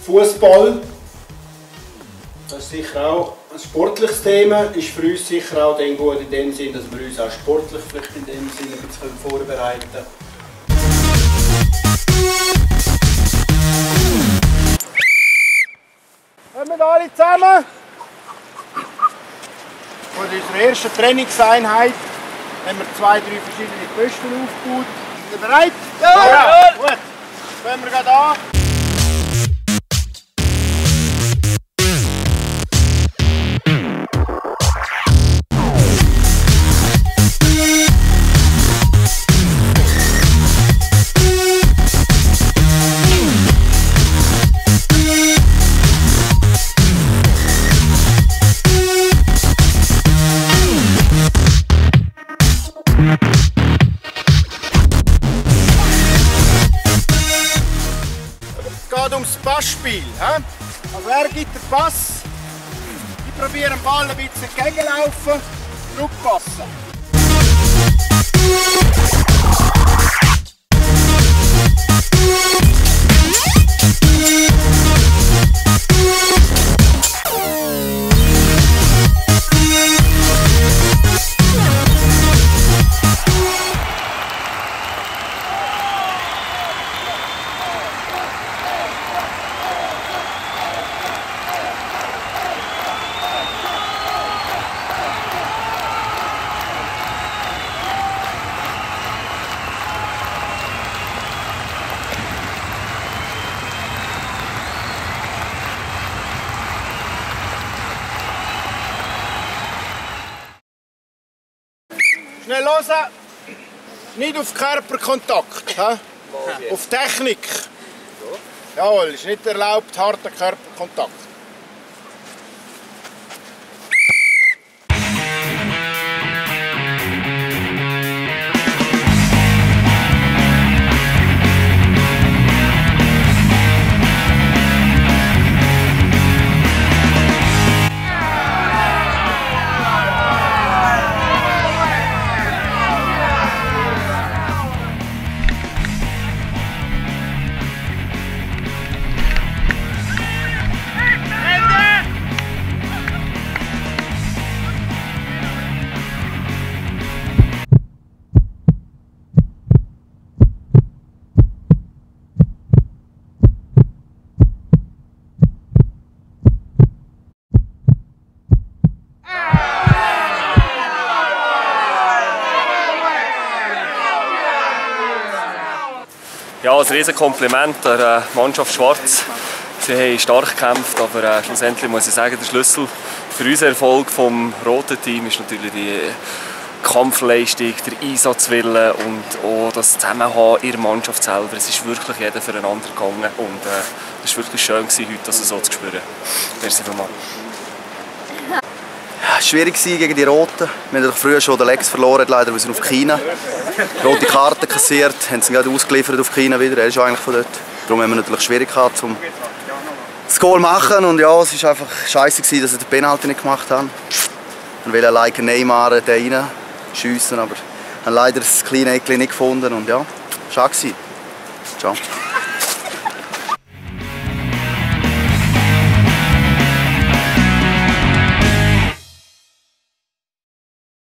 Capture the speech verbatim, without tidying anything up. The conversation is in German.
Fußball. Das ist sicher auch ein sportliches Thema. Ist für uns sicher auch dann gut in dem Sinn, dass wir uns auch sportlich vielleicht in dem Sinn ein bisschen vorbereiten können. Kommen wir alle zusammen. Vor unserer ersten Trainingseinheit haben wir zwei, drei verschiedene Posten aufgebaut. Sind ihr bereit? Ja! Ja. Gut, jetzt fangen wir gerade an. Es geht ums Passspiel. Also er gibt den Pass, ich probiere den Ball ein bisschen entgegenlaufen, zurückpassen. Schnell hören, nicht auf Körperkontakt, he? Auf Technik. Jawohl, ist nicht erlaubt, harter Körperkontakt. Ja, ein riesen Kompliment der Mannschaft Schwarz. Sie haben stark gekämpft, aber äh, schlussendlich muss ich sagen, der Schlüssel für unseren Erfolg vom roten Team ist natürlich die Kampfleistung, der Einsatzwille und auch das Zusammenhang in der Mannschaft selber. Es ist wirklich jeder füreinander gegangen und äh, es war wirklich schön, heute das so zu spüren. Merci vielmals. Ja, schwierig gegen die Roten. Wir haben früher schon den Lex verloren, leider wir sind auf China. Rote Karte kassiert, haben sie gerade ausgeliefert auf China wieder. Er ist eigentlich von dort. Darum haben wir natürlich Schwierigkeiten, um das Goal zu machen. Und ja, es war einfach scheiße, dass sie den Penalty nicht gemacht haben. Wir wollten like Neymar den reinschiessen, aber haben leider das kleine Eckchen nicht gefunden. Und ja, schade. Ciao.